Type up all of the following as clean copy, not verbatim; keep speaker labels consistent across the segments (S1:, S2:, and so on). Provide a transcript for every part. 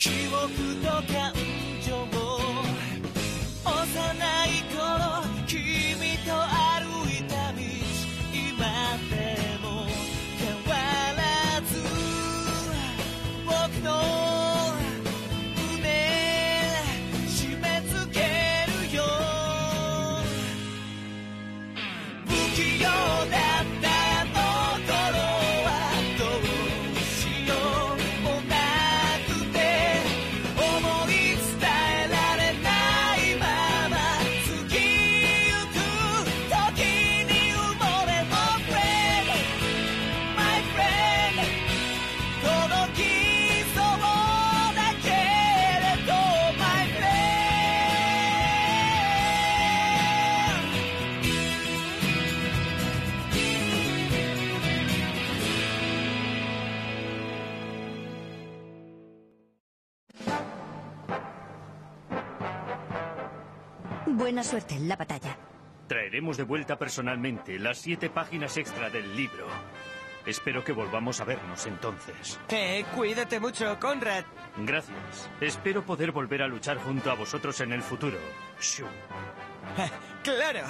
S1: 記憶と感情幼い頃君と歩いた道今でも変わらず僕の胸締め付けるよ不器用だったあの頃はどうしようもなくて思い伝えられないまま過ぎゆく時に埋もれ Oh friend My friend 届きそうだけれど My friend
S2: Buena suerte en la batalla.
S3: Traeremos de vuelta personalmente las 7 páginas extra del libro. Espero que volvamos a vernos entonces.
S1: Cuídate mucho, Conrad.
S3: Gracias. Espero poder volver a luchar junto a vosotros en el futuro. Shoo.
S1: ¡Claro!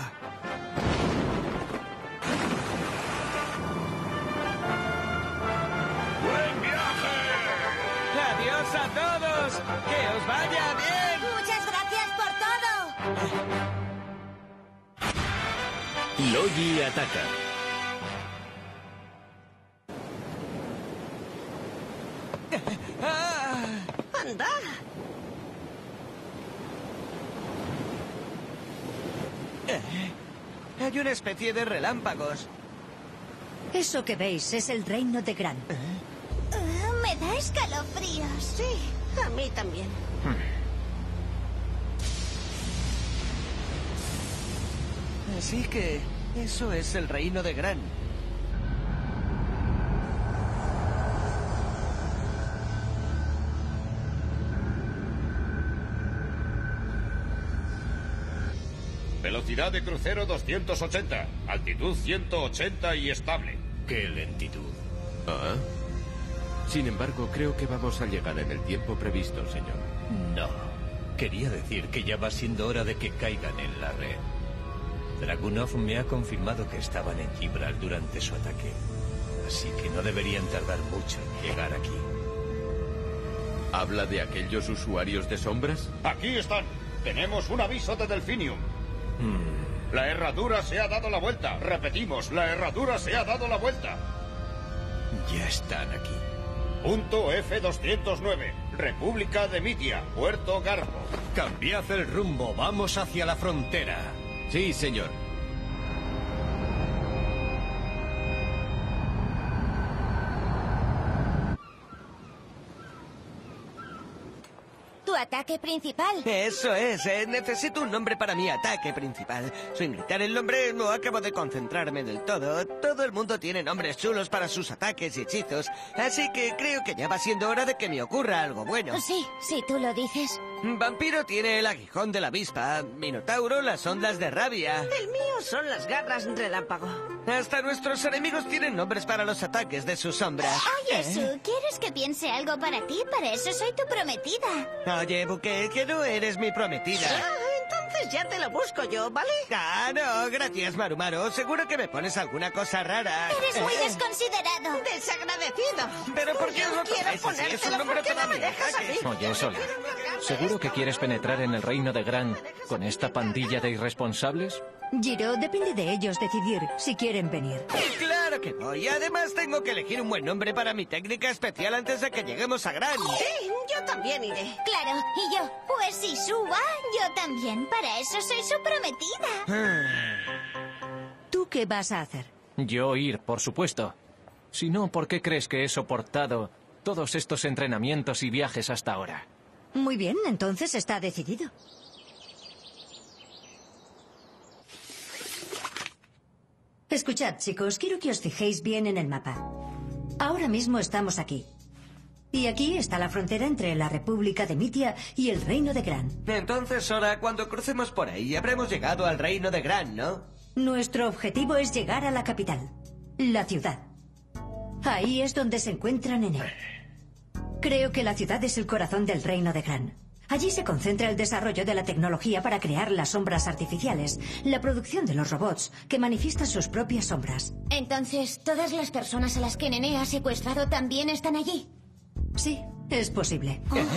S4: ¡Buen viaje!
S1: ¡Adiós a todos! ¡Que os vaya bien!
S2: Muchas gracias por todo.
S5: Logi ataca.
S2: ¡Anda!
S1: Hay una especie de relámpagos.
S2: Eso que veis es el reino de Gran.
S6: Me da escalofríos. Sí, a mí también.
S1: Así que eso es el reino de Gran.
S4: Velocidad de crucero 280, altitud 180 y estable.
S5: ¡Qué lentitud! Ah. Sin embargo, creo que vamos a llegar en el tiempo previsto, señor.
S7: No. Quería decir que ya va siendo hora de que caigan en la red. Dragunov me ha confirmado que estaban en Gibral durante su ataque. Así que no deberían tardar mucho en llegar aquí.
S5: ¿Habla de aquellos usuarios de sombras?
S4: Aquí están. Tenemos un aviso de Delphinium. La herradura se ha dado la vuelta. Repetimos, la herradura se ha dado la vuelta.
S7: Ya están aquí.
S4: Punto F-209. República de Mitia, Puerto Garbo.
S7: Cambiad el rumbo, vamos hacia la frontera.
S5: Sí, señor.
S6: ¿Tu ataque principal?
S1: Eso es, necesito un nombre para mi ataque principal. Sin gritar el nombre no acabo de concentrarme del todo. Todo el mundo tiene nombres chulos para sus ataques y hechizos. Así que creo que ya va siendo hora de que me ocurra algo bueno.
S6: Sí, si tú lo dices.
S1: Vampiro tiene el aguijón de la avispa. Minotauro las ondas de rabia.
S2: El mío son las garras relámpago.
S1: Hasta nuestros enemigos tienen nombres para los ataques de sus sombras.
S6: Oye, Sue, ¿quieres que piense algo para ti? Para eso soy tu prometida.
S1: Oye, Buque, que no eres mi prometida.
S2: Entonces ya te lo busco yo, ¿vale?
S1: Ah, no, gracias, Marumaru. Seguro que me pones alguna cosa rara.
S6: Eres muy desconsiderado.
S2: Desagradecido.
S1: ¿Pero por qué os lo
S2: quiero
S1: tomáis así? Es un
S2: ponértelo,
S1: nombre
S2: ¿por qué
S1: para
S2: no me
S1: mi
S2: dejas
S1: ataque.
S2: a mí?
S8: Oye, Sola, ¿seguro que quieres penetrar en el reino de Gran con esta pandilla de irresponsables?
S2: Giro, depende de ellos decidir si quieren venir.
S1: Claro que voy. Además, tengo que elegir un buen nombre para mi técnica especial antes de que lleguemos a Gran.
S2: Sí, yo también iré.
S6: Claro, y yo, pues si Sue va, yo también. Para eso soy su prometida.
S2: ¿Tú qué vas a hacer?
S8: Yo ir, por supuesto. Si no, ¿por qué crees que he soportado todos estos entrenamientos y viajes hasta ahora?
S2: Muy bien, entonces está decidido. Escuchad, chicos, quiero que os fijéis bien en el mapa. Ahora mismo estamos aquí. Y aquí está la frontera entre la República de Mitia y el Reino de Gran.
S1: Entonces, Sora, cuando crucemos por ahí, habremos llegado al Reino de Gran, ¿no?
S2: Nuestro objetivo es llegar a la capital, la ciudad. Ahí es donde se encuentra Nene. Creo que la ciudad es el corazón del reino de Gran. Allí se concentra el desarrollo de la tecnología para crear las sombras artificiales, la producción de los robots, que manifiestan sus propias sombras.
S6: Entonces, ¿todas las personas a las que Nené ha secuestrado también están allí?
S2: Sí, es posible.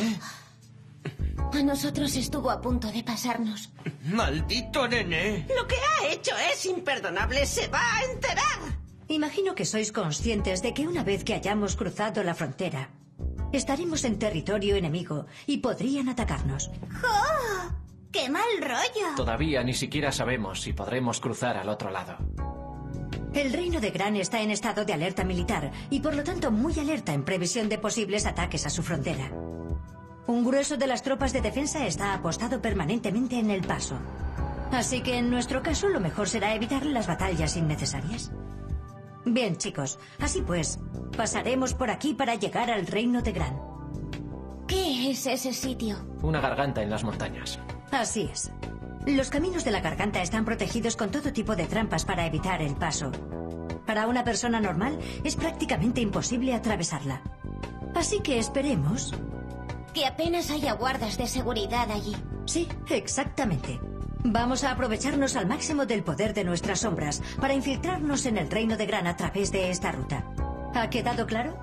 S6: A nosotros estuvo a punto de pasarnos.
S9: ¡Maldito Nené!
S10: Lo que ha hecho es imperdonable. ¡Se va a enterar!
S2: Imagino que sois conscientes de que una vez que hayamos cruzado la frontera, estaremos en territorio enemigo y podrían atacarnos.
S6: ¡Oh! ¡Qué mal rollo!
S8: Todavía ni siquiera sabemos si podremos cruzar al otro lado.
S2: El reino de Gran está en estado de alerta militar y por lo tanto muy alerta en previsión de posibles ataques a su frontera. Un grueso de las tropas de defensa está apostado permanentemente en el paso. Así que en nuestro caso lo mejor será evitar las batallas innecesarias. Bien, chicos, así pues, pasaremos por aquí para llegar al reino de Gran.
S6: ¿Qué es ese sitio?
S8: Una garganta en las montañas.
S2: Así es. Los caminos de la garganta están protegidos con todo tipo de trampas para evitar el paso. Para una persona normal es prácticamente imposible atravesarla. Así que esperemos.
S6: Que apenas haya guardas de seguridad allí.
S2: Sí, exactamente. Vamos a aprovecharnos al máximo del poder de nuestras sombras para infiltrarnos en el reino de Gran a través de esta ruta. ¿Ha quedado claro?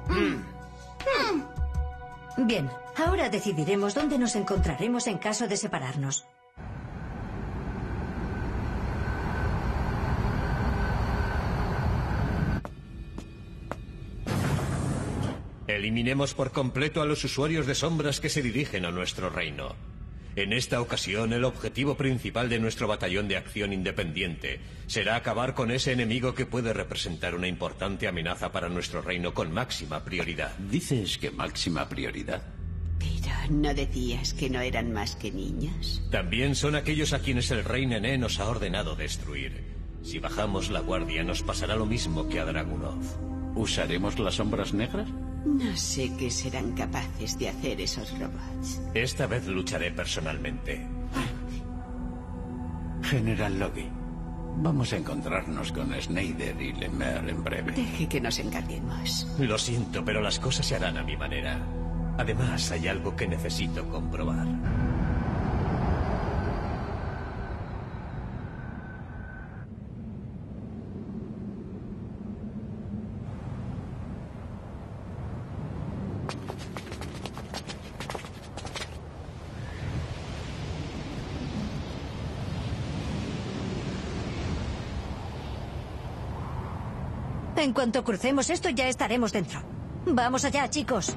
S2: Bien, ahora decidiremos dónde nos encontraremos en caso de separarnos.
S7: Eliminemos por completo a los usuarios de sombras que se dirigen a nuestro reino. En esta ocasión, el objetivo principal de nuestro batallón de acción independiente será acabar con ese enemigo que puede representar una importante amenaza para nuestro reino con máxima prioridad.
S11: ¿Dices que máxima prioridad?
S10: Pero, ¿no decías que no eran más que niños?
S7: También son aquellos a quienes el rey Nené nos ha ordenado destruir. Si bajamos la guardia, nos pasará lo mismo que a Dragunov.
S11: ¿Usaremos las sombras negras?
S10: No sé qué serán capaces de hacer esos robots.
S7: Esta vez lucharé personalmente.
S11: General Logi, vamos a encontrarnos con Snyder y Lemaire en breve.
S10: Deje que nos encarguemos.
S7: Lo siento, pero las cosas se harán a mi manera. Además, hay algo que necesito comprobar.
S2: En cuanto crucemos esto ya estaremos dentro. Vamos allá, chicos.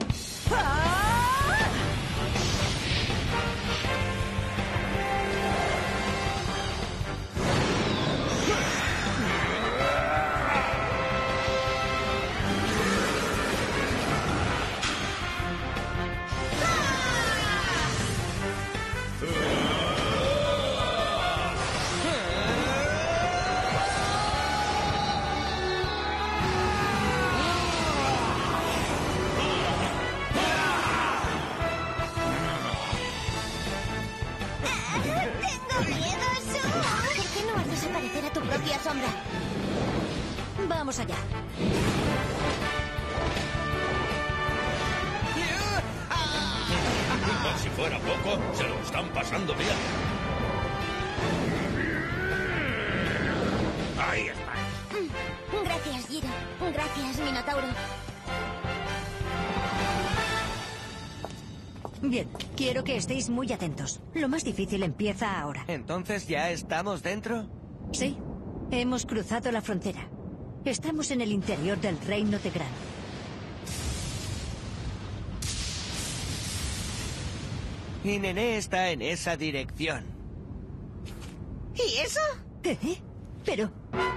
S6: Sombra.
S2: Vamos allá.
S4: Por si fuera poco, se lo están pasando bien. Ahí está.
S6: Gracias, Giro. Gracias, Minotauro.
S2: Bien, quiero que estéis muy atentos. Lo más difícil empieza ahora.
S9: ¿Entonces ya estamos dentro?
S2: Sí. Hemos cruzado la frontera. Estamos en el interior del reino de Gran.
S9: Y Nené está en esa dirección.
S10: ¿Y eso?
S2: ¿Qué? Pero...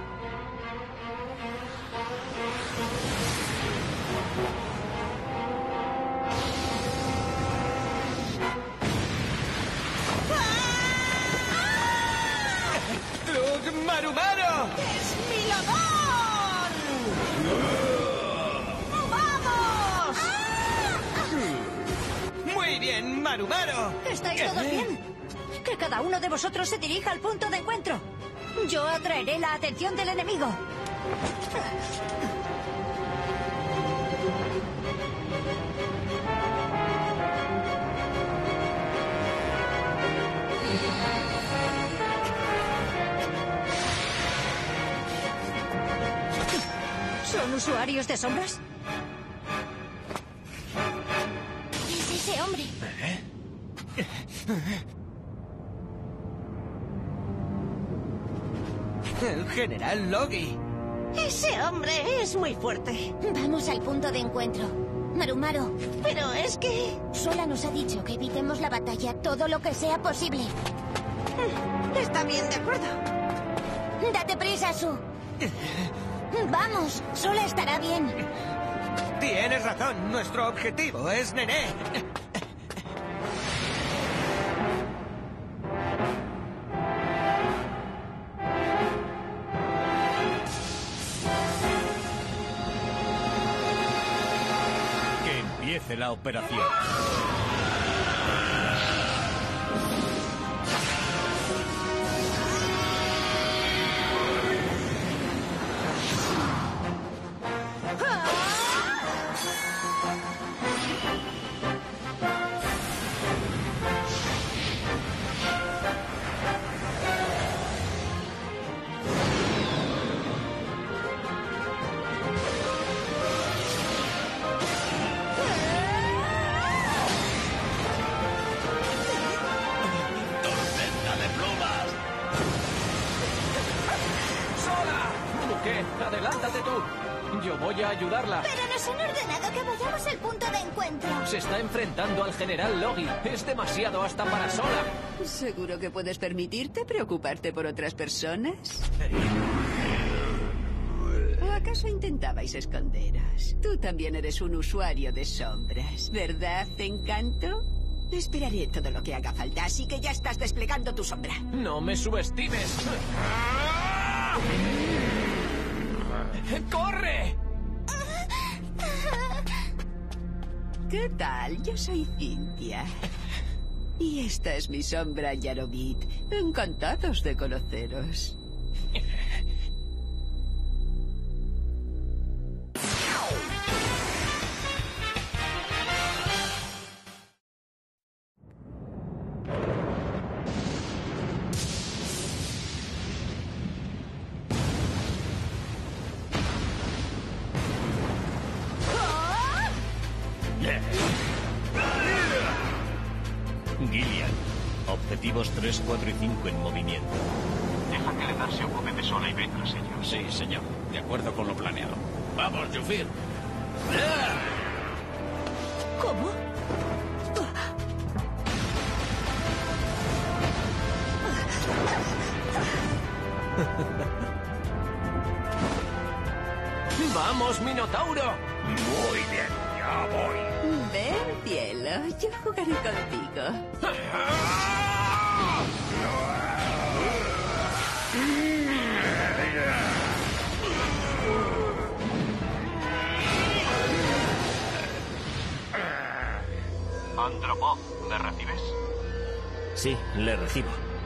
S9: ¡Marumaro!
S10: ¡Es mi labor! ¡Vamos!
S9: ¡Muy bien, Marumaro!
S2: ¿Estáis todos bien? Que cada uno de vosotros se dirija al punto de encuentro. Yo atraeré la atención del enemigo. usuarios de sombras?
S6: Es ese hombre.
S9: El general Logi.
S12: Ese hombre es muy fuerte.
S6: Vamos al punto de encuentro. Marumaru.
S12: Pero es que...
S6: Sola nos ha dicho que evitemos la batalla todo lo que sea posible.
S12: Está bien, de acuerdo.
S6: Date prisa, Su. Vamos, Sola estará bien.
S9: Tienes razón, nuestro objetivo es Nené.
S7: Que empiece la operación.
S8: ¡Adelántate tú! Yo voy a ayudarla.
S6: Pero nos han ordenado que vayamos al punto de encuentro.
S8: Se está enfrentando al general Logi. Es demasiado hasta para Sola.
S10: ¿Seguro que puedes permitirte preocuparte por otras personas? ¿O acaso intentabais esconderos? Tú también eres un usuario de sombras, ¿verdad, Encanto? Esperaré todo lo que haga falta, así que ya estás desplegando tu sombra.
S8: ¡No me subestimes! ¡Corre!
S10: ¿Qué tal? Yo soy Cynthia. Y esta es mi sombra, Yaromit. Encantados de conoceros.
S7: Gillian, objetivos 3, 4 y 5 en movimiento.
S13: Deja que Ledar se ocupe de Sola y Ben tras ellos.
S11: Sí, señor. De acuerdo con lo planeado. ¡Vamos, Yufir!
S10: ¿Cómo?
S8: ¡Vamos, Minotauro!
S11: Muy bien, ya voy.
S10: Ven, cielo, yo jugaré contigo.
S13: Andropov, ¿me recibes?
S14: Sí, le recibo.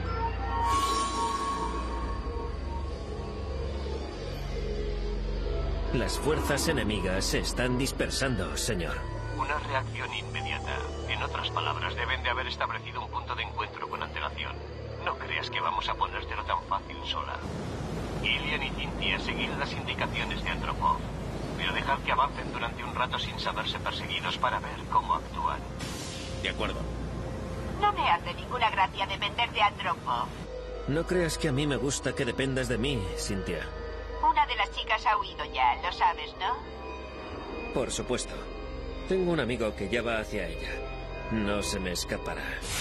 S14: Las fuerzas enemigas se están dispersando, señor.
S13: Una reacción inmediata. En otras palabras, deben de haber establecido un punto de encuentro con antelación. No creas que vamos a ponértelo tan fácil sola. Gillian y Cynthia, seguid las indicaciones de Andropov. Pero dejad que avancen durante un rato sin saberse perseguidos para ver cómo actúan.
S11: De acuerdo.
S12: No me hace ninguna gracia depender de Andropov.
S14: No creas que a mí me gusta que dependas de mí, Cynthia.
S12: Una de las chicas ha huido ya, lo sabes, ¿no?
S14: Por supuesto. Tengo un amigo que ya va hacia ella. No se me escapará.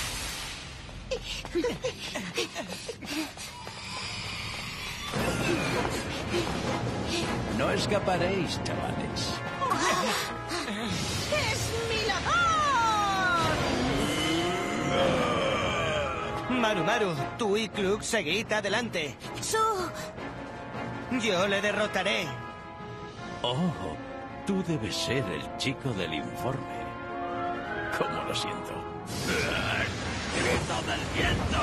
S11: No escaparéis, chavales.
S12: ¡Es mi labor!
S9: Marumaru, tú y Klug seguid adelante.
S6: Su.
S9: Yo le derrotaré.
S11: Oh, tú debes ser el chico del informe. ¿Cómo lo siento? ¡Grito del viento!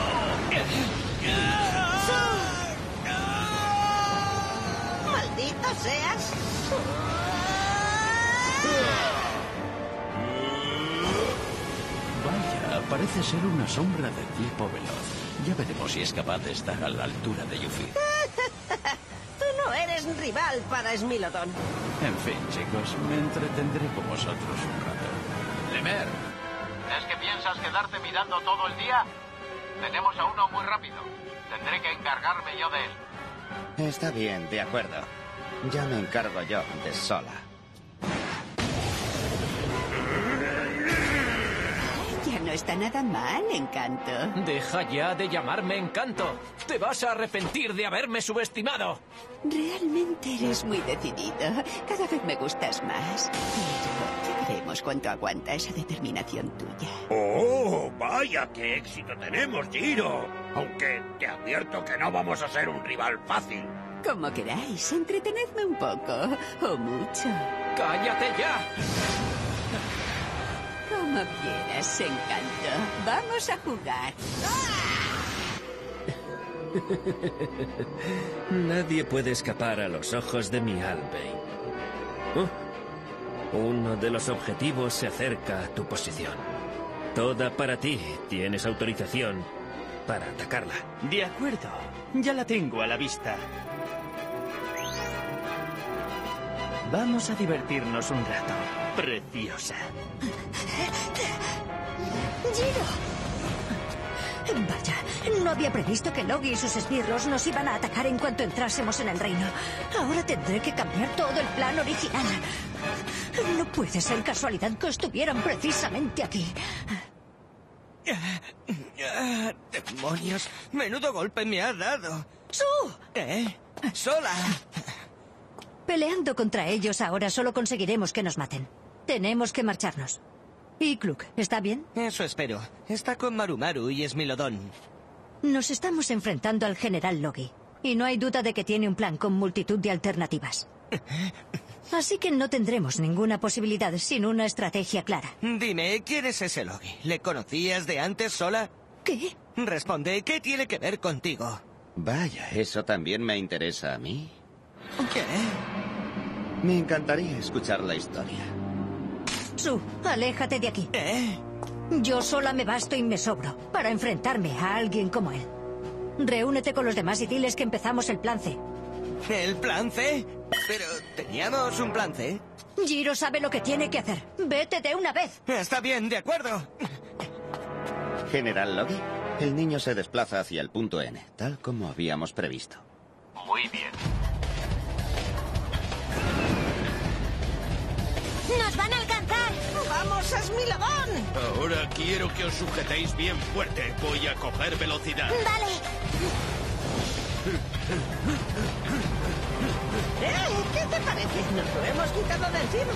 S12: ¡Maldito seas!
S11: Vaya, parece ser una sombra de tipo veloz. Ya veremos si es capaz de estar a la altura de Yuffie.
S12: Tú no eres
S15: eres rival para Smilodon.
S11: En fin, chicos, me entretendré con vosotros un rato. Lemer.
S13: ¿Es que piensas quedarte mirando todo el día? Tenemos a uno muy rápido. Tendré que encargarme yo de él.
S4: Está bien, de acuerdo. Ya me encargo yo de Sola.
S10: Ya no está nada mal, Encanto.
S8: Deja ya de llamarme Encanto. Te vas a arrepentir de haberme subestimado.
S10: Realmente eres muy decidido. Cada vez me gustas más. Pero ya veremos cuánto aguanta esa determinación tuya.
S16: ¡Oh, vaya qué éxito tenemos, Jiro! Aunque te advierto que no vamos a ser un rival fácil.
S10: Como queráis, entretenedme un poco, o mucho.
S8: ¡Cállate ya!
S10: Como quieras, Encanto. Vamos a jugar.
S14: Nadie puede escapar a los ojos de mi Albane. Uno de los objetivos se acerca a tu posición. Toda para ti. Tienes autorización para atacarla.
S3: De acuerdo. Ya la tengo a la vista. Vamos a divertirnos un rato. Preciosa.
S2: ¡Giro! Vaya, no había previsto que Logi y sus esbirros nos iban a atacar en cuanto entrásemos en el reino. Ahora tendré que cambiar todo el plan original. No puede ser casualidad que estuvieran precisamente aquí.
S9: ¡Demonios! ¡Menudo golpe me ha dado!
S2: ¡Su!
S9: ¡Sola!
S2: Peleando contra ellos ahora solo conseguiremos que nos maten. Tenemos que marcharnos. ¿Y Kluk, está bien?
S9: Eso espero. Está con Marumaru y Smilodon.
S2: Nos estamos enfrentando al general Logi. Y no hay duda de que tiene un plan con multitud de alternativas. Así que no tendremos ninguna posibilidad sin una estrategia clara.
S9: Dime, ¿quién es ese Logi? ¿Le conocías de antes, Sola?
S2: ¿Qué?
S9: Responde, ¿qué tiene que ver contigo?
S4: Vaya, ¿eso también me interesa a mí?
S9: ¿Qué?
S4: Me encantaría escuchar la historia.
S2: Su, aléjate de aquí. Yo sola me basto y me sobro para enfrentarme a alguien como él. Reúnete con los demás y diles que empezamos el plan C.
S9: ¿El plan C? Pero teníamos un plan C.
S2: Jiro sabe lo que tiene que hacer. Vete de una vez.
S9: Está bien, de acuerdo.
S4: General Logi, el niño se desplaza hacia el punto N, tal como habíamos previsto.
S13: Muy bien.
S6: ¡Nos van a alcanzar!
S15: ¡Vamos, Smilodon!
S11: Ahora quiero que os sujetéis bien fuerte. Voy a coger velocidad.
S6: ¡Vale!
S15: ¿Qué te parece? Nos lo hemos quitado de encima.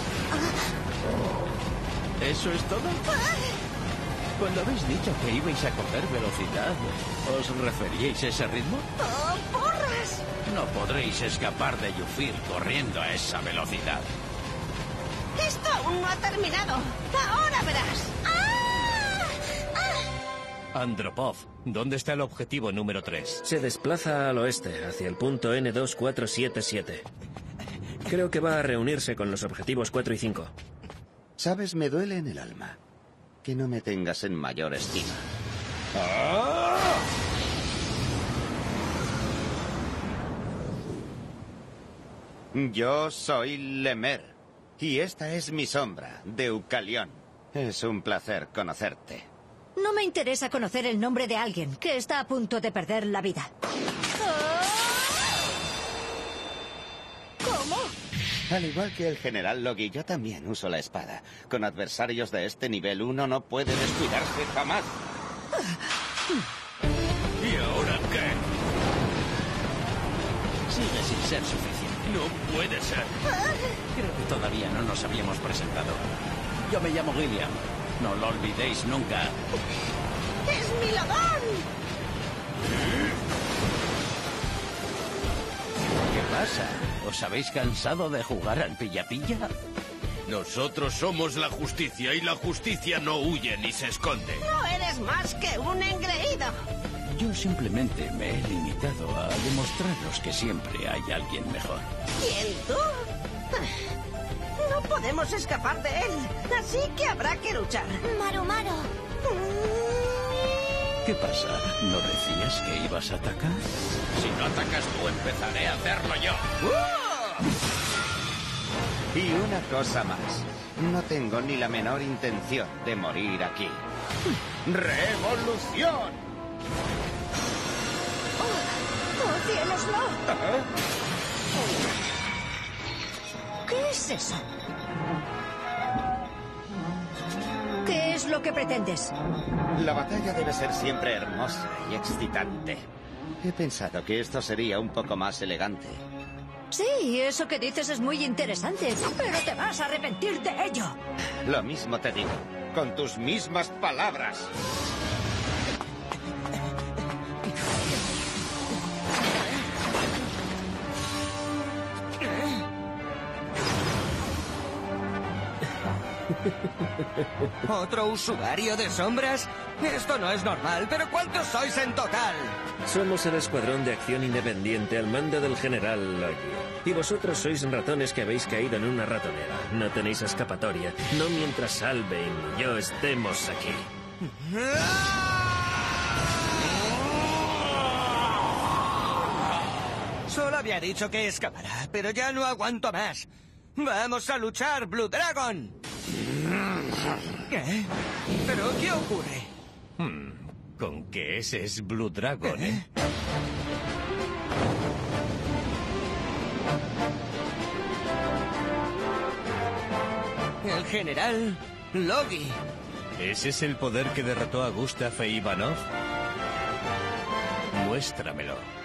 S11: ¿Eso es todo? Cuando habéis dicho que ibais a coger velocidad, ¿os referíais a ese ritmo?
S15: ¡Oh, porras!
S11: No podréis escapar de Yufir corriendo a esa velocidad.
S15: ¡Esto aún no ha terminado! ¡Ahora verás!
S7: Andropov, ¿dónde está el objetivo número 3?
S14: Se desplaza al oeste, hacia el punto N2477. Creo que va a reunirse con los objetivos 4 y 5.
S4: Sabes, me duele en el alma que no me tengas en mayor estima. Yo soy Lemer, y esta es mi sombra, Deucalión. Es un placer conocerte.
S2: No me interesa conocer el nombre de alguien que está a punto de perder la vida.
S15: ¿Cómo?
S4: Al igual que el general Logi, yo también uso la espada. Con adversarios de este nivel uno no puede descuidarse jamás.
S11: ¿Y ahora qué?
S3: Sigue sin ser suficiente.
S11: No puede ser.
S3: Creo que todavía no nos habíamos presentado. Yo me llamo Gilliam. No lo olvidéis nunca.
S15: ¡Smilodon!
S3: ¿Qué pasa? ¿Os habéis cansado de jugar al pilla-pilla?
S11: Nosotros somos la justicia y la justicia no huye ni se esconde.
S15: No eres más que un engreído.
S3: Yo simplemente me he limitado a demostraros que siempre hay alguien mejor.
S15: ¿Quién tú? No podemos escapar de él, así que habrá que luchar.
S6: Maru.
S11: ¿Qué pasa? ¿No decías que ibas a atacar?
S16: Si no atacas tú, empezaré a hacerlo yo.
S17: Y una cosa más. No tengo ni la menor intención de morir aquí.
S4: ¡Revolución!
S2: ¡Oh, cielos, no! ¿Qué es eso? ¿Qué es lo que pretendes?
S17: La batalla debe ser siempre hermosa y excitante. He pensado que esto sería un poco más elegante.
S2: Sí, eso que dices es muy interesante, pero te vas a arrepentir de ello.
S17: Lo mismo te digo, con tus mismas palabras.
S9: ¿Otro usuario de sombras? Esto no es normal, pero ¿cuántos sois en total?
S14: Somos el escuadrón de acción independiente al mando del general Logi. Y vosotros sois ratones que habéis caído en una ratonera. No tenéis escapatoria, no mientras Salvein y yo estemos aquí.
S9: Solo había dicho que escapará, pero ya no aguanto más. ¡Vamos a luchar, Blue Dragon! ¿Qué? ¿Pero qué ocurre?
S7: Con que ese es Blue Dragon, ¿eh?
S9: El general Logi.
S7: ¿Ese es el poder que derrotó a Gustav e Ivanov? Muéstramelo.